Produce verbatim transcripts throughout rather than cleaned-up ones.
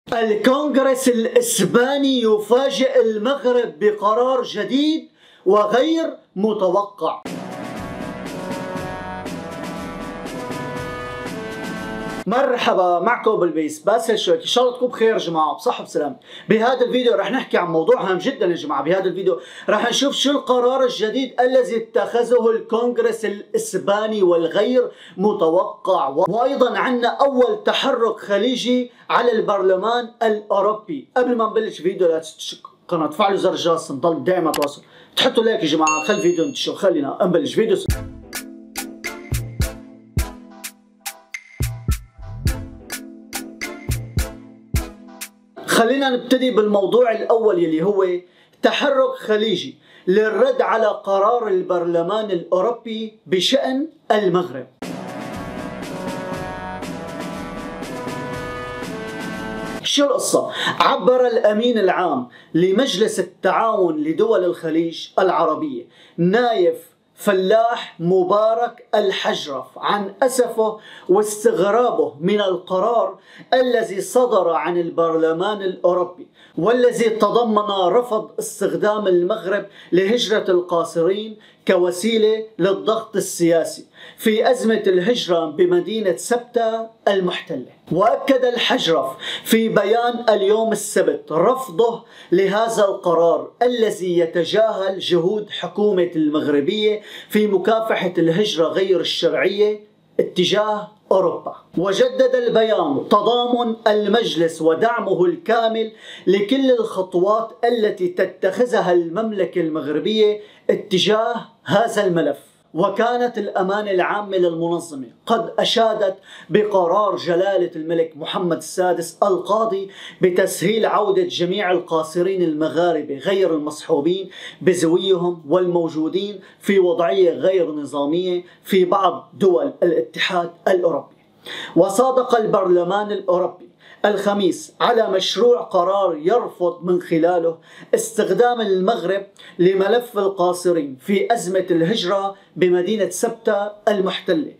الكونغرس الإسباني يفاجئ المغرب بقرار جديد وغير متوقع. مرحبا معكم بالبيس باسل شويكي، ان شاء الله تكونوا بخير يا جماعه بصحه وسلام. بهذا الفيديو رح نحكي عن موضوع هام جدا يا جماعه. بهذا الفيديو رح نشوف شو القرار الجديد الذي اتخذه الكونغرس الاسباني والغير متوقع، وايضا عندنا اول تحرك خليجي على البرلمان الاوروبي. قبل ما نبلش فيديو لا تنسوا القناه، تفعلوا زر الجرس نضل دائما تواصل، تحطوا لايك يا جماعه، خلي الفيديو ينتشر. خلينا نبلش فيديو. خلينا نبتدي بالموضوع الأول يلي هو تحرك خليجي للرد على قرار البرلمان الأوروبي بشأن المغرب. شو القصة؟ عبر الأمين العام لمجلس التعاون لدول الخليج العربية نايف فلاح مبارك الحجرف عن أسفه واستغرابه من القرار الذي صدر عن البرلمان الأوروبي، والذي تضمن رفض استخدام المغرب لهجرة القاصرين كوسيلة للضغط السياسي في أزمة الهجرة بمدينة سبتة المحتلة. وأكد الحجرف في بيان اليوم السبت رفضه لهذا القرار الذي يتجاهل جهود حكومة المغربية في مكافحة الهجرة غير الشرعية اتجاه أوروبا. وجدد البيان تضامن المجلس ودعمه الكامل لكل الخطوات التي تتخذها المملكة المغربية اتجاه هذا الملف. وكانت الأمانة العامة للمنظمة قد أشادت بقرار جلالة الملك محمد السادس القاضي بتسهيل عودة جميع القاصرين المغاربة غير المصحوبين بزويهم والموجودين في وضعية غير نظامية في بعض دول الاتحاد الأوروبي. وصادق البرلمان الأوروبي الخميس على مشروع قرار يرفض من خلاله استخدام المغرب لملف القاصرين في أزمة الهجرة بمدينة سبتة المحتلة،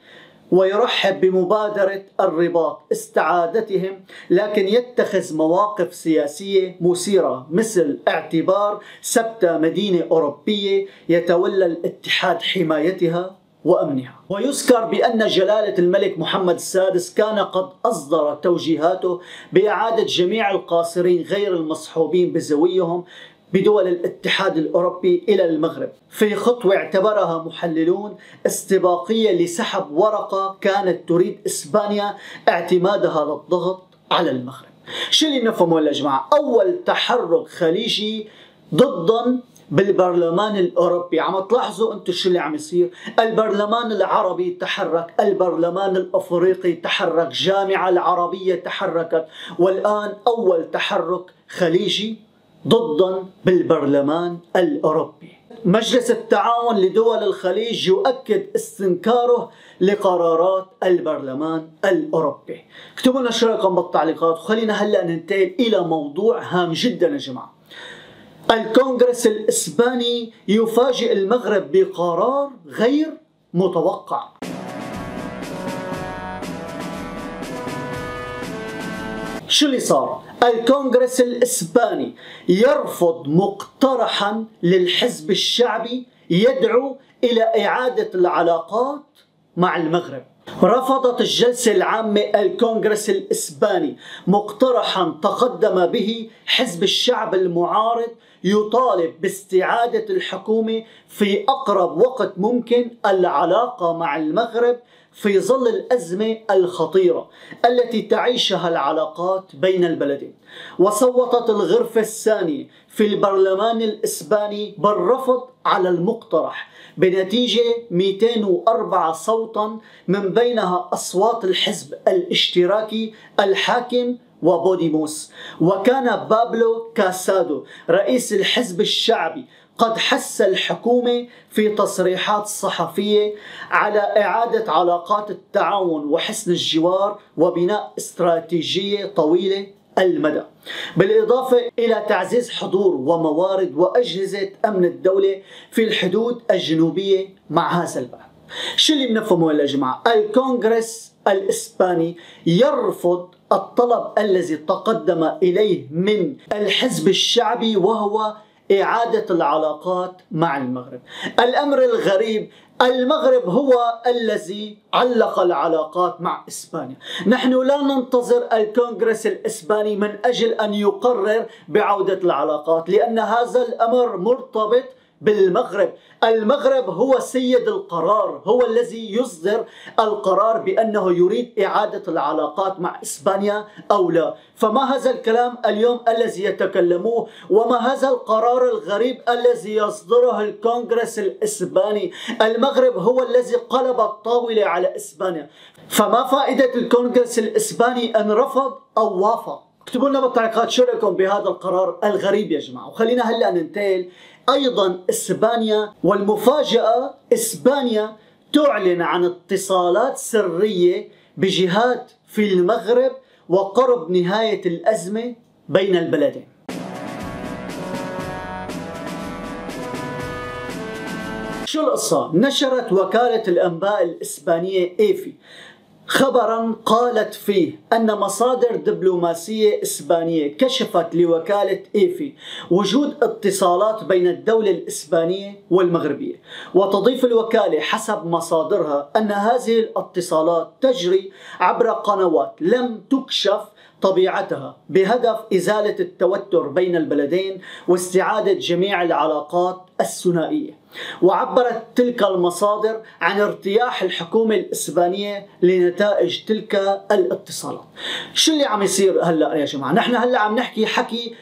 ويرحب بمبادرة الرباط استعادتهم، لكن يتخذ مواقف سياسية مثيرة مثل اعتبار سبتة مدينة أوروبية يتولى الاتحاد حمايتها وأمنها. ويذكر بأن جلالة الملك محمد السادس كان قد أصدر توجيهاته بإعادة جميع القاصرين غير المصحوبين بزويهم بدول الاتحاد الأوروبي إلى المغرب في خطوة اعتبرها محللون استباقية لسحب ورقة كانت تريد إسبانيا اعتمادها للضغط على المغرب. شو اللي نفهمه يا جماعة؟ أول تحرك خليجي ضدًا بالبرلمان الأوروبي. عم تلاحظوا أنتم شو اللي عم يصير؟ البرلمان العربي تحرك، البرلمان الأفريقي تحرك، الجامعة العربية تحركت، والآن أول تحرك خليجي ضدا بالبرلمان الأوروبي. مجلس التعاون لدول الخليج يؤكد استنكاره لقرارات البرلمان الأوروبي. اكتبوا لنا شو رأيكم بالتعليقات، وخلينا هلأ ننتقل إلى موضوع هام جدا يا جماعة. الكونغرس الإسباني يفاجئ المغرب بقرار غير متوقع. شو اللي صار؟ الكونغرس الإسباني يرفض مقترحا للحزب الشعبي يدعو إلى إعادة العلاقات مع المغرب. رفضت الجلسة العامة الكونغرس الإسباني مقترحا تقدم به حزب الشعب المعارض يطالب باستعادة الحكومة في أقرب وقت ممكن العلاقة مع المغرب في ظل الأزمة الخطيرة التي تعيشها العلاقات بين البلدين. وصوتت الغرفة الثانية في البرلمان الإسباني بالرفض على المقترح بنتيجة مئتين وأربعة صوتا، من بينها أصوات الحزب الاشتراكي الحاكم وبوديموس. وكان بابلو كاسادو رئيس الحزب الشعبي قد حث الحكومة في تصريحات صحفية على إعادة علاقات التعاون وحسن الجوار وبناء استراتيجية طويلة المدى، بالإضافة إلى تعزيز حضور وموارد وأجهزة أمن الدولة في الحدود الجنوبية مع هذا البلد. شو اللي بنفهمه يا جماعة؟ الكونغرس الإسباني يرفض الطلب الذي تقدم إليه من الحزب الشعبي، وهو إعادة العلاقات مع المغرب. الأمر الغريب، المغرب هو الذي علق العلاقات مع إسبانيا. نحن لا ننتظر الكونغرس الإسباني من أجل أن يقرر بعودة العلاقات، لأن هذا الأمر مرتبط بالمغرب. المغرب هو سيد القرار، هو الذي يصدر القرار بأنه يريد إعادة العلاقات مع إسبانيا أو لا. فما هذا الكلام اليوم الذي يتكلموه؟ وما هذا القرار الغريب الذي يصدره الكونغرس الإسباني؟ المغرب هو الذي قلب الطاولة على إسبانيا. فما فائدة الكونغرس الإسباني أن رفض أو وافق؟ اكتبوا لنا بالتعليقات شو رأيكم بهذا القرار الغريب يا جماعة. وخلينا هلأ ننتقل أيضا إسبانيا، والمفاجأة إسبانيا تعلن عن اتصالات سرية بجهات في المغرب وقرب نهاية الأزمة بين البلدين. شو القصة؟ نشرت وكالة الأنباء الإسبانية إيفي خبرا قالت فيه أن مصادر دبلوماسية إسبانية كشفت لوكالة إيفي وجود اتصالات بين الدولة الإسبانية والمغربية. وتضيف الوكالة حسب مصادرها أن هذه الاتصالات تجري عبر قنوات لم تكشف طبيعتها بهدف إزالة التوتر بين البلدين واستعادة جميع العلاقات الثنائية. وعبرت تلك المصادر عن ارتياح الحكومة الإسبانية لنتائج تلك الاتصالات. شو اللي عم يصير هلأ يا جماعة؟ نحن هلأ عم نحكي حكي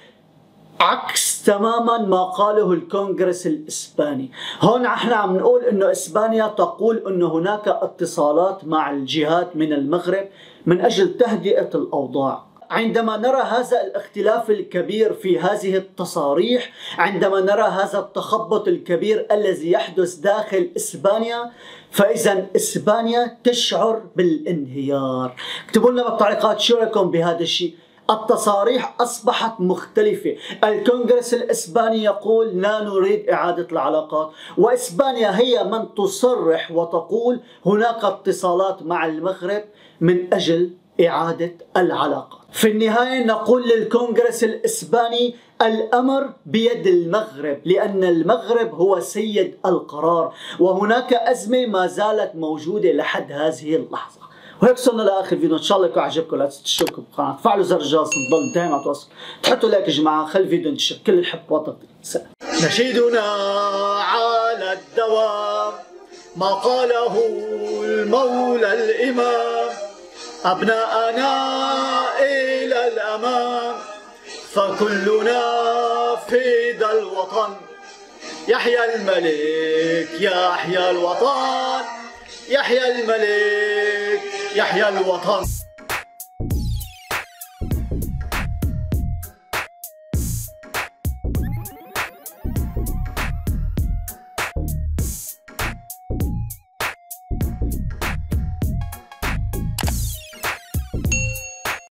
عكس تماما ما قاله الكونغرس الإسباني. هون احنا عم نقول انه إسبانيا تقول انه هناك اتصالات مع الجهات من المغرب من أجل تهدئة الأوضاع. عندما نرى هذا الاختلاف الكبير في هذه التصاريح، عندما نرى هذا التخبط الكبير الذي يحدث داخل إسبانيا، فإذا إسبانيا تشعر بالانهيار. اكتبوا لنا بالتعليقات شو رأيكم بهذا الشيء. التصاريح أصبحت مختلفة. الكونغرس الإسباني يقول لا نريد إعادة العلاقات، وإسبانيا هي من تصرح وتقول هناك اتصالات مع المغرب من أجل إعادة العلاقات. في النهاية نقول للكونغرس الإسباني الأمر بيد المغرب، لأن المغرب هو سيد القرار، وهناك أزمة ما زالت موجودة لحد هذه اللحظة. وهيك وصلنا لاخر فيديو. ان شاء الله يكون عجبكم. لا تنسوا تشتركوا بالقناه، تفعلوا زر الجرس، نضل دائما تواصل، تحطوا لايك يا جماعه، خلي الفيديو ينتشر. كل الحب والتقدير. سلام. نشيدنا على الدوام ما قاله المولى الامام، ابناءنا الى الامام فكلنا فدى الوطن. يحيى الملك يحيى الوطن، يحيى الملك يحيى الوطن.